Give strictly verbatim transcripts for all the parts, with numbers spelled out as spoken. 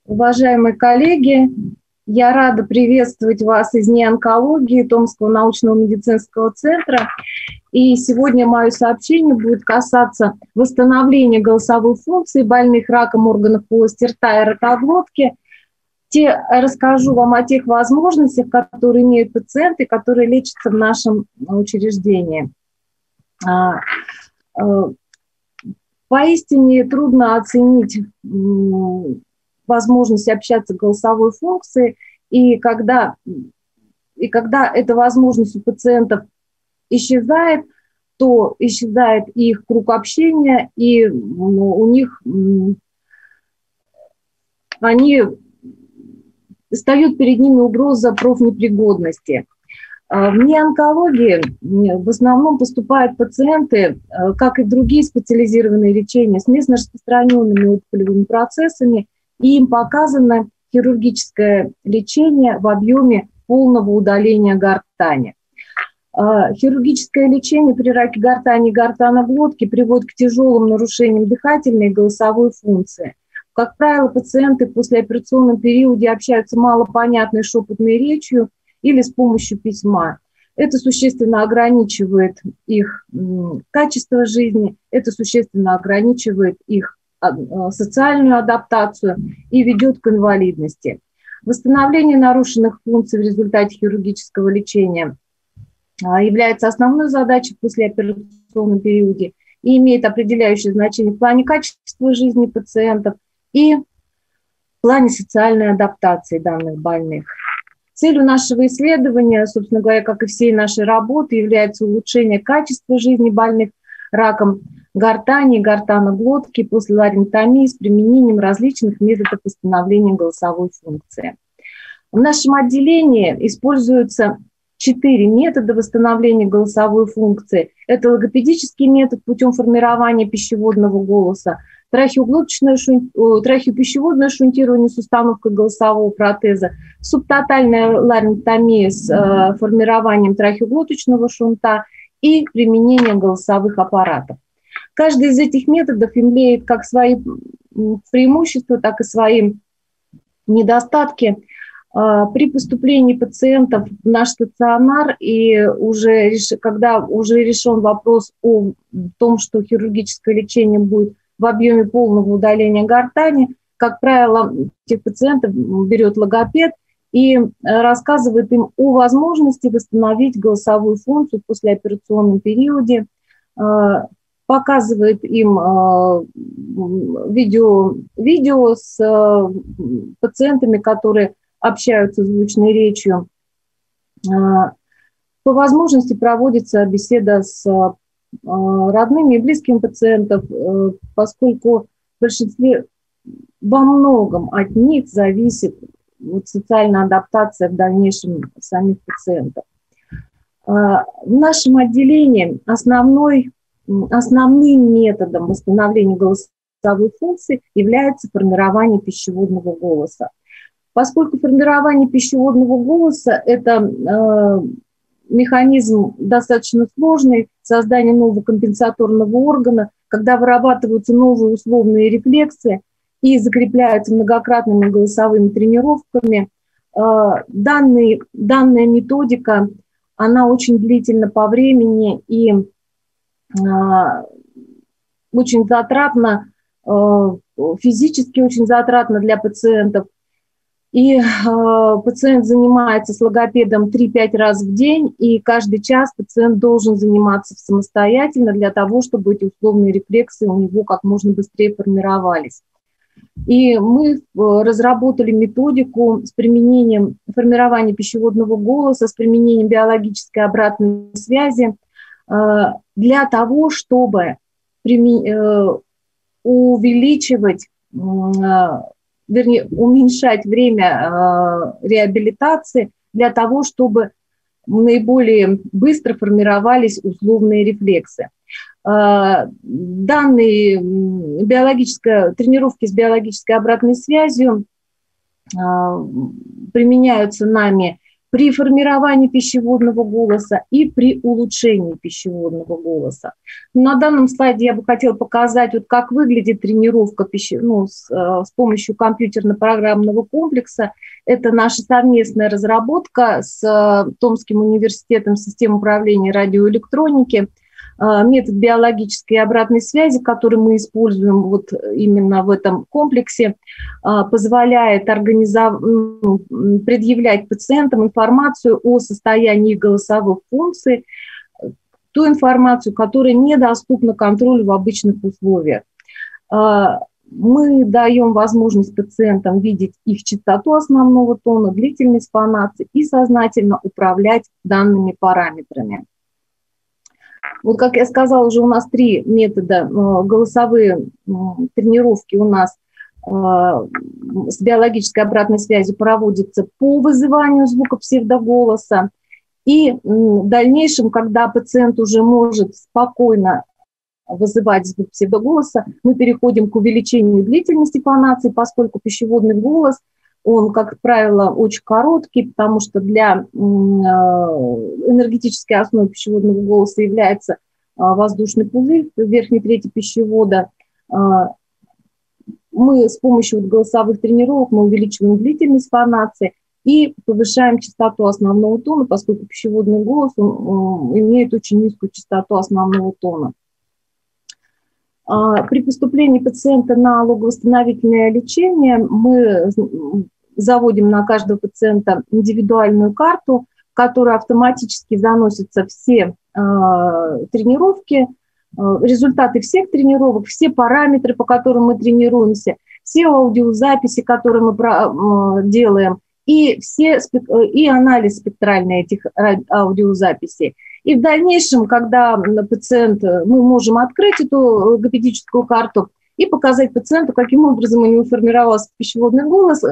Уважаемые коллеги, я рада приветствовать вас из неонкологии Томского научного медицинского центра. И сегодня мое сообщение будет касаться восстановления голосовой функции больных раком органов полости рта и ротоглотки. Те, расскажу вам о тех возможностях, которые имеют пациенты, которые лечатся в нашем учреждении. Поистине трудно оценить возможность общаться голосовой функцией, и когда, и когда эта возможность у пациентов исчезает, то исчезает их круг общения, и у них они встает перед ними угроза профнепригодности. В неонкологии в основном поступают пациенты, как и другие специализированные лечения, с местно распространенными опухолевыми процессами, и им показано хирургическое лечение в объеме полного удаления гортани. Хирургическое лечение при раке гортани и гортаноглотки приводит к тяжелым нарушениям дыхательной и голосовой функции. Как правило, пациенты в послеоперационном периоде общаются малопонятной шепотной речью или с помощью письма. Это существенно ограничивает их качество жизни, это существенно ограничивает их социальную адаптацию и ведет к инвалидности. Восстановление нарушенных функций в результате хирургического лечения является основной задачей в послеоперационном периоде и имеет определяющее значение в плане качества жизни пациентов и в плане социальной адаптации данных больных. Целью нашего исследования, собственно говоря, как и всей нашей работы, является улучшение качества жизни больных раком гортани и гортаноглотки после ларингектомии с применением различных методов восстановления голосовой функции. В нашем отделении используются четыре метода восстановления голосовой функции. Это логопедический метод путем формирования пищеводного голоса, трахеоглоточное шун... трахеопищеводное шунтирование с установкой голосового протеза, субтотальная ларингектомия с э, формированием трахеоглоточного шунта и применение голосовых аппаратов. Каждый из этих методов имеет как свои преимущества, так и свои недостатки. При поступлении пациентов в наш стационар и уже, когда уже решен вопрос о том, что хирургическое лечение будет в объеме полного удаления гортани, как правило, этих пациентов берет логопед и рассказывает им о возможности восстановить голосовую функцию в послеоперационном периоде, показывает им видео, видео с пациентами, которые общаются звучной речью. По возможности проводится беседа с родными и близкими пациентов, поскольку в большинстве, во многом от них зависит вот социальная адаптация в дальнейшем самих пациентов. В нашем отделении основной, основным методом восстановления голосовой функции является формирование пищеводного голоса. Поскольку формирование пищеводного голоса – это э, механизм достаточно сложный, создание нового компенсаторного органа, когда вырабатываются новые условные рефлексы и закрепляются многократными голосовыми тренировками, э, данный, данная методика, она очень длительна по времени и э, очень затратна, э, физически очень затратна для пациентов. И э, пациент занимается с логопедом три-пять раз в день, и каждый час пациент должен заниматься самостоятельно для того, чтобы эти условные рефлексы у него как можно быстрее формировались. И мы разработали методику с применением формирования пищеводного голоса, с применением биологической обратной связи э, для того, чтобы примен... э, увеличивать э, вернее, уменьшать время э, реабилитации для того, чтобы наиболее быстро формировались условные рефлексы. Э, данные биологические тренировки с биологической обратной связью э, применяются нами при формировании пищеводного голоса и при улучшении пищеводного голоса. На данном слайде я бы хотела показать, вот как выглядит тренировка пище... ну, с, с помощью компьютерно-программного комплекса. Это наша совместная разработка с Томским университетом систем управления радиоэлектроники. Метод биологической обратной связи, который мы используем вот именно в этом комплексе, позволяет организов... предъявлять пациентам информацию о состоянии голосовых функций, ту информацию, которая недоступна контролю в обычных условиях. Мы даем возможность пациентам видеть их частоту основного тона, длительность фонации и сознательно управлять данными параметрами. Вот, как я сказала, уже у нас три метода голосовые тренировки у нас с биологической обратной связью проводятся по вызыванию звука псевдоголоса. И в дальнейшем, когда пациент уже может спокойно вызывать звук псевдоголоса, мы переходим к увеличению длительности фонации, поскольку пищеводный голос, он, как правило, очень короткий, потому что для энергетической основы пищеводного голоса является воздушный пузырь в верхней трети пищевода. Мы с помощью голосовых тренировок мы увеличиваем длительность фонации и повышаем частоту основного тона, поскольку пищеводный голос он, имеет очень низкую частоту основного тона. При поступлении пациента на лого-восстановительное лечение мы заводим на каждого пациента индивидуальную карту, в которую автоматически заносятся все тренировки, результаты всех тренировок, все параметры, по которым мы тренируемся, все аудиозаписи, которые мы делаем, и, все, и анализ спектральный этих аудиозаписей. И в дальнейшем, когда пациент, мы можем открыть эту логопедическую карту и показать пациенту, каким образом у него формировался пищеводный голос,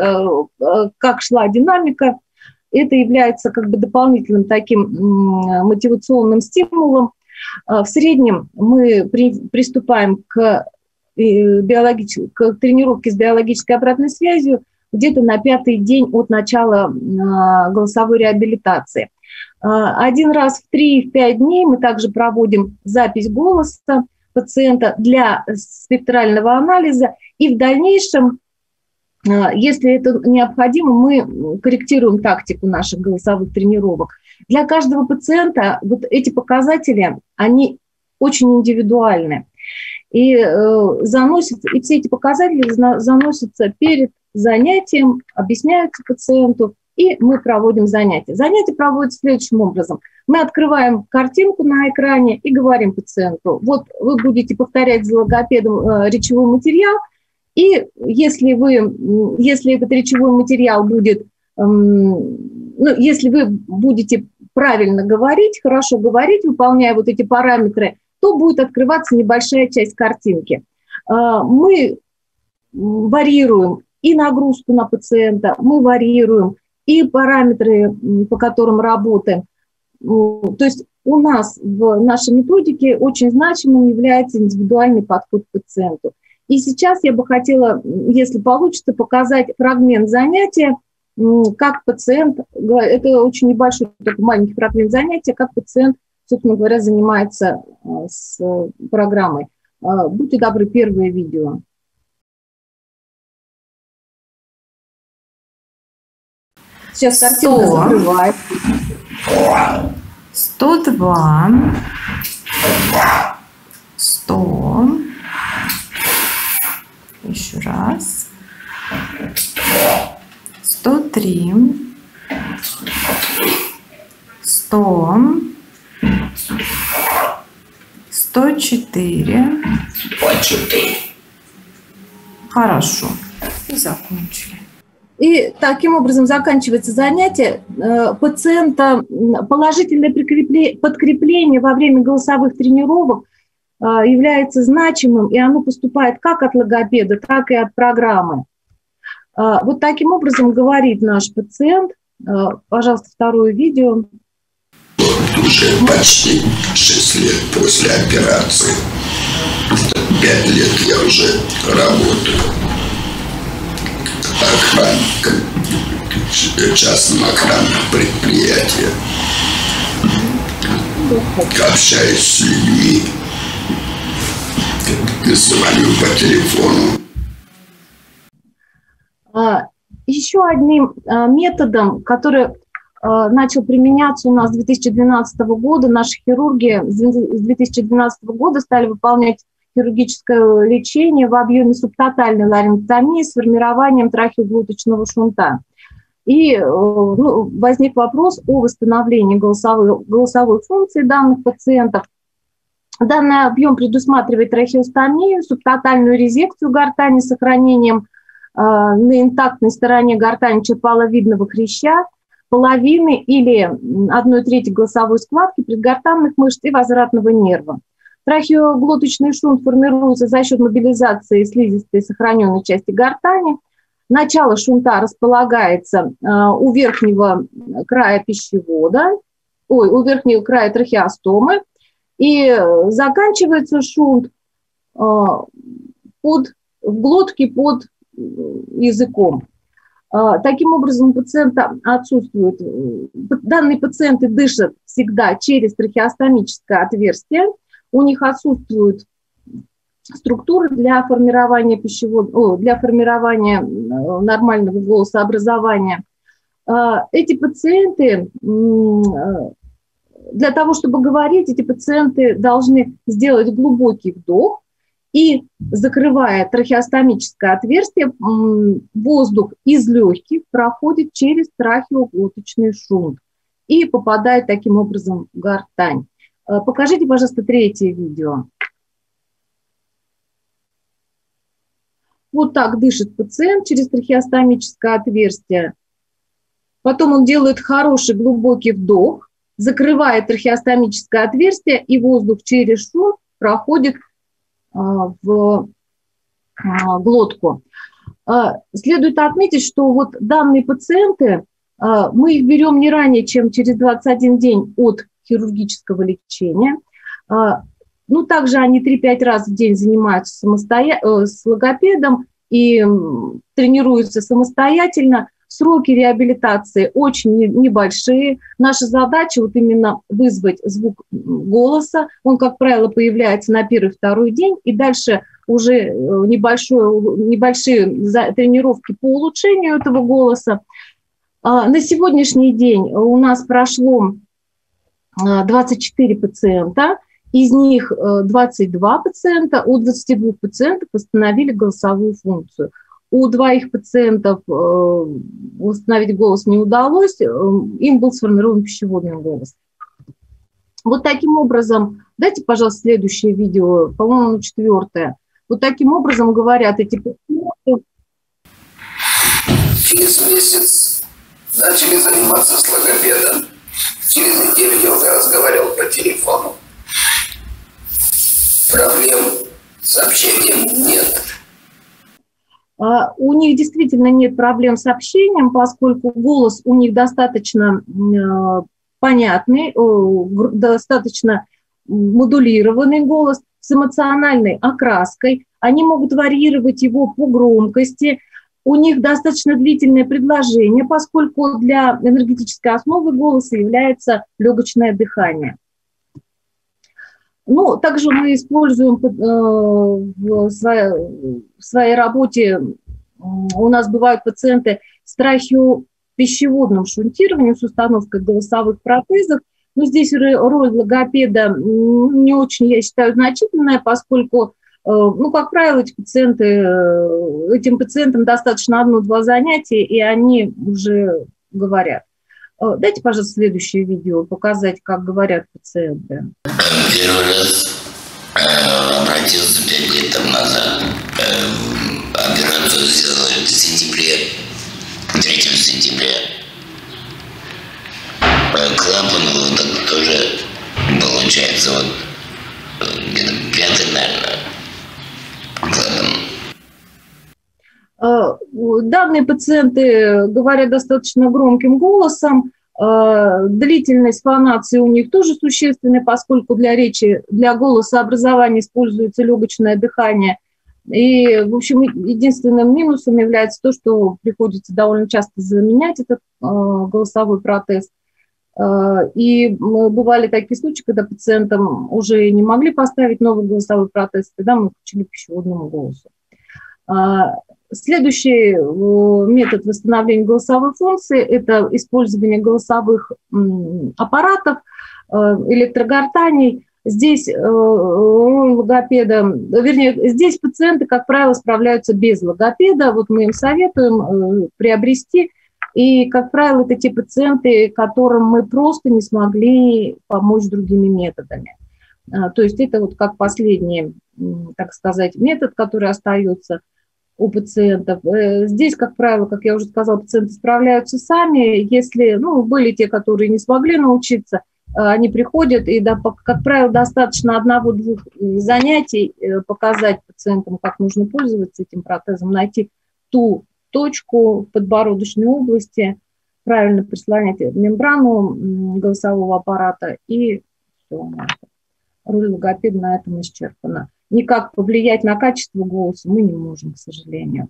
как шла динамика. Это является как бы дополнительным таким мотивационным стимулом. В среднем мы при, приступаем к, биологич... к тренировке с биологической обратной связью где-то на пятый день от начала голосовой реабилитации. Один раз в три-пять дней мы также проводим запись голоса пациента для спектрального анализа, и в дальнейшем, если это необходимо, мы корректируем тактику наших голосовых тренировок. Для каждого пациента вот эти показатели, они очень индивидуальны. И, э, заносятся, и все эти показатели заносятся перед занятием, объясняются пациенту, и мы проводим занятия. Занятия проводятся следующим образом. Мы открываем картинку на экране и говорим пациенту: вот вы будете повторять за логопедом э, речевой материал, и если, вы, если этот речевой материал будет, эм, ну, если вы будете правильно говорить, хорошо говорить, выполняя вот эти параметры, то будет открываться небольшая часть картинки. Э, мы варьируем и нагрузку на пациента, мы варьируем и параметры, по которым работаем. То есть у нас в нашей методике очень значимым является индивидуальный подход к пациенту. И сейчас я бы хотела, если получится, показать фрагмент занятия, как пациент, это очень небольшой, такой маленький фрагмент занятия, как пациент, собственно говоря, занимается с программой. Будьте добры, первое видео. Сейчас картинка закрывает. сто два, сто, еще раз, сто три, сто, сто четыре. Хорошо, и закончили. И таким образом заканчивается занятие. Пациента положительное подкрепление во время голосовых тренировок является значимым, и оно поступает как от логопеда, так и от программы. Вот таким образом говорит наш пациент. Пожалуйста, второе видео. Уже почти шесть лет после операции. Пять лет я уже работаю охранником. частном охранном предприятии. Общаюсь с людьми, звоню по телефону. Еще одним методом, который начал применяться у нас с две тысячи двенадцатого года, наши хирурги с две тысячи двенадцатого года стали выполнять хирургическое лечение в объеме субтотальной ларингектомии с формированием трахеоглоточного шунта. И ну, возник вопрос о восстановлении голосовой, голосовой функции данных пациентов. Данный объем предусматривает трахеостомию, субтотальную резекцию гортани с сохранением э, на интактной стороне гортани черпаловидного хряща, половины или одной трети голосовой складки, предгортанных мышц и возвратного нерва. Трахеоглоточный шунт формируется за счет мобилизации слизистой сохраненной части гортани. Начало шунта располагается э, у верхнего края пищевода, ой, у верхнего края трахеостомы, и заканчивается шунт э, под, в глотке под языком. Э, таким образом, у пациента отсутствует, данные пациенты дышат всегда через трахеостомическое отверстие, у них отсутствуют структуры для формирования пищевого, для формирования нормального голосообразования. Эти пациенты, для того, чтобы говорить, эти пациенты должны сделать глубокий вдох и, закрывая трахеостомическое отверстие, воздух из легких проходит через трахеоглоточный шунт и попадает таким образом в гортань. Покажите, пожалуйста, третье видео. Вот так дышит пациент через трахеостомическое отверстие. Потом он делает хороший глубокий вдох, закрывает трахеостомическое отверстие, и воздух через шунт проходит а, в а, глотку. А, следует отметить, что вот данные пациенты, а, мы их берем не ранее, чем через двадцать один день от хирургического лечения. Ну, также они три-пять раз в день занимаются самостоятельно с логопедом и тренируются самостоятельно. Сроки реабилитации очень небольшие. Наша задача вот именно вызвать звук голоса. Он, как правило, появляется на первый-второй день, и дальше уже небольшие тренировки по улучшению этого голоса. На сегодняшний день у нас прошло двадцать четыре пациента, из них двадцать два пациента, у двадцати двух пациентов восстановили голосовую функцию. У двоих пациентов восстановить голос не удалось, им был сформирован пищеводный голос. Вот таким образом, дайте, пожалуйста, следующее видео, по-моему, четвертое. Вот таким образом говорят эти пациенты. Через месяц начали заниматься с логопедом. Через неделю я уже разговаривал по телефону. Проблем с общением нет. Uh, у них действительно нет проблем с общением, поскольку голос у них достаточно uh, понятный, uh, достаточно модулированный голос с эмоциональной окраской. Они могут варьировать его по громкости. У них достаточно длительное предложение, поскольку для энергетической основы голоса является легочное дыхание. Ну, также мы используем э, в, своей, в своей работе, у нас бывают пациенты с трахеопищеводным шунтированием, с установкой голосовых протезов. Но здесь роль логопеда не очень, я считаю, значительная, поскольку, ну, как правило, эти пациенты, этим пациентам достаточно одно-два занятия, и они уже говорят. Дайте, пожалуйста, следующее видео, показать, как говорят пациенты. Первый раз э, обратился пять лет там назад. Э, операцию сделали в сентябре, третьего сентября. Э, клапан вот так тоже получается вот где-то пятый, наверное, клапан. Данные пациенты говорят достаточно громким голосом. Длительность фонации у них тоже существенная, поскольку для речи, для голосообразования используется легочное дыхание. И, в общем, единственным минусом является то, что приходится довольно часто заменять этот э, голосовой протез. Э, и бывали такие случаи, когда пациентам уже не могли поставить новый голосовой протез, тогда мы включили пищеводному голосу. Э, следующий э, метод восстановления голосовой функции – это использование голосовых э, аппаратов, э, электрогортаней. Здесь э, роль логопеда, вернее, здесь пациенты, как правило, справляются без логопеда. Вот мы им советуем э, приобрести. И, как правило, это те пациенты, которым мы просто не смогли помочь другими методами. А, то есть это вот как последний, так сказать, метод, который остается у пациентов. Здесь, как правило, как я уже сказала, пациенты справляются сами. Если, ну, были те, которые не смогли научиться, они приходят, и, да, как правило, достаточно одного-двух занятий показать пациентам, как нужно пользоваться этим протезом, найти ту точку в подбородочной области, правильно прислонять мембрану голосового аппарата, и все. Роль логопеда на этом исчерпана. Никак повлиять на качество голоса мы не можем, к сожалению.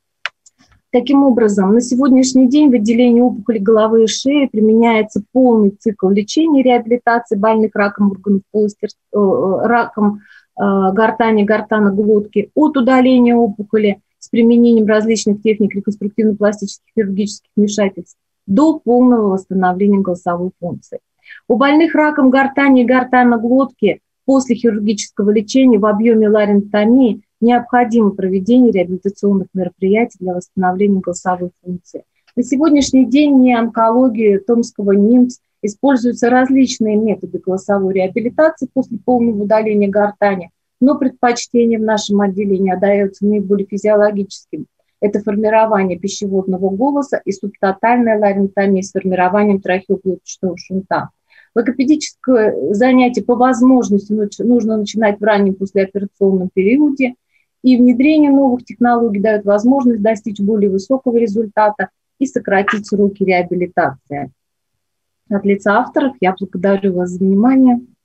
Таким образом, на сегодняшний день в отделении опухоли головы и шеи применяется полный цикл лечения и реабилитации больных раком органов полости, раком гортани, гортана глотки, от удаления опухоли с применением различных техник реконструктивно-пластических хирургических вмешательств до полного восстановления голосовой функции. У больных раком гортани и гортана глотки после хирургического лечения в объеме ларинготомии необходимо проведение реабилитационных мероприятий для восстановления голосовой функции. На сегодняшний день в неонкологии Томского НИМС используются различные методы голосовой реабилитации после полного удаления гортани, но предпочтение в нашем отделении отдается наиболее физиологическим. Это формирование пищеводного голоса и субтотальная ларинготомия с формированием трахеоглоточного шунта. Логопедическое занятие по возможности нужно начинать в раннем послеоперационном периоде, и внедрение новых технологий дает возможность достичь более высокого результата и сократить сроки реабилитации. От лица авторов я благодарю вас за внимание.